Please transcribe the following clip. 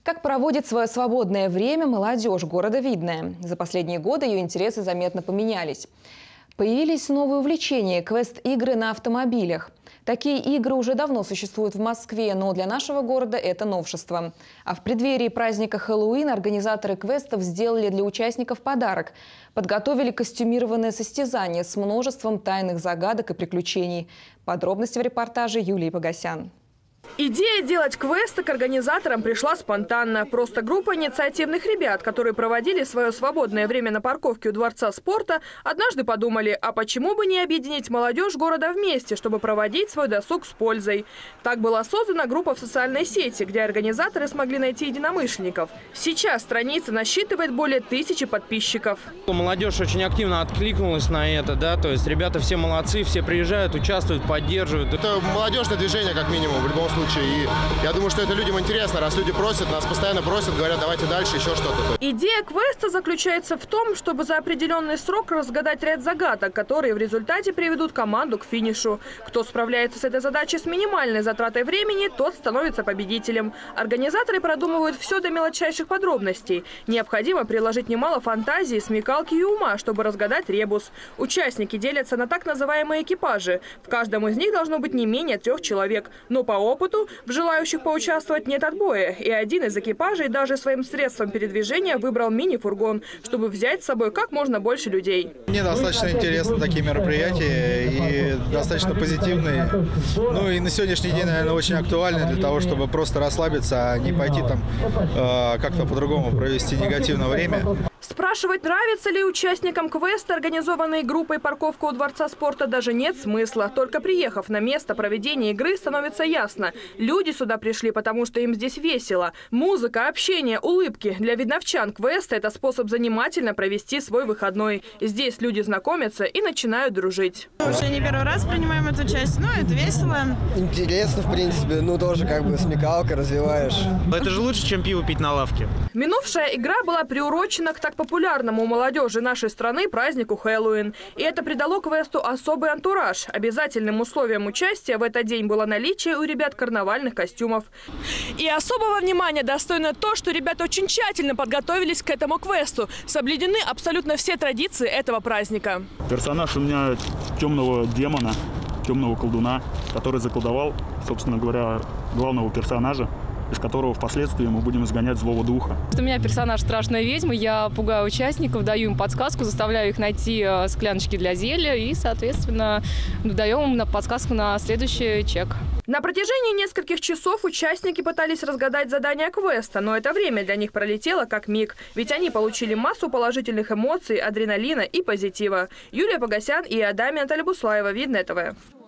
Как проводит свое свободное время молодежь города Видное? За последние годы ее интересы заметно поменялись. Появились новые увлечения – квест-игры на автомобилях. Такие игры уже давно существуют в Москве, но для нашего города это новшество. А в преддверии праздника Хэллоуин организаторы квестов сделали для участников подарок. Подготовили костюмированное состязание с множеством тайных загадок и приключений. Подробности в репортаже Юлии Погосян. Идея делать квесты к организаторам пришла спонтанно. Просто группа инициативных ребят, которые проводили свое свободное время на парковке у Дворца спорта, однажды подумали, а почему бы не объединить молодежь города вместе, чтобы проводить свой досуг с пользой. Так была создана группа в социальной сети, где организаторы смогли найти единомышленников. Сейчас страница насчитывает более 1000 подписчиков. Молодежь очень активно откликнулась на это, да, то есть ребята все молодцы, все приезжают, участвуют, поддерживают. Это молодежное движение, как минимум, в любом случае. И я думаю, что это людям интересно, раз люди просят, нас постоянно просят, говорят, давайте дальше, еще что-то. Идея квеста заключается в том, чтобы за определенный срок разгадать ряд загадок, которые в результате приведут команду к финишу. Кто справляется с этой задачей с минимальной затратой времени, тот становится победителем. Организаторы продумывают все до мелочайших подробностей. Необходимо приложить немало фантазии, смекалки и ума, чтобы разгадать ребус. Участники делятся на так называемые экипажи. В каждом из них должно быть не менее 3 человек. Но по опыту в желающих поучаствовать нет отбоя. И один из экипажей даже своим средством передвижения выбрал мини-фургон, чтобы взять с собой как можно больше людей. Мне достаточно интересны такие мероприятия и достаточно позитивные. Ну и на сегодняшний день, наверное, очень актуальны для того, чтобы просто расслабиться, а не пойти там как-то по-другому провести негативное время. Спрашивать, нравится ли участникам квеста, организованной группой «Парковка у Дворца спорта», даже нет смысла. Только приехав на место проведения игры, становится ясно. Люди сюда пришли, потому что им здесь весело. Музыка, общение, улыбки. Для видновчан квеста – это способ занимательно провести свой выходной. Здесь люди знакомятся и начинают дружить. Уже не первый раз принимаем эту часть, но это весело. Интересно, в принципе, ну тоже как бы смекалка развиваешь. Это же лучше, чем пиво пить на лавке. Минувшая игра была приурочена к так популярному у молодежи нашей страны празднику Хэллоуин. И это придало квесту особый антураж. Обязательным условием участия в этот день было наличие у ребят карнавальных костюмов. И особого внимания достойно то, что ребята очень тщательно подготовились к этому квесту. Соблюдены абсолютно все традиции этого праздника. Персонаж у меня темного демона, темного колдуна, который заколдовал, собственно говоря, главного персонажа, из которого впоследствии мы будем изгонять злого духа. У меня персонаж страшная ведьма, я пугаю участников, даю им подсказку, заставляю их найти скляночки для зелья и, соответственно, даем им подсказку на следующий чек. На протяжении нескольких часов участники пытались разгадать задания квеста, но это время для них пролетело как миг, ведь они получили массу положительных эмоций, адреналина и позитива. Юлия Погосян и Адамия Талибуслаева, Видное ТВ.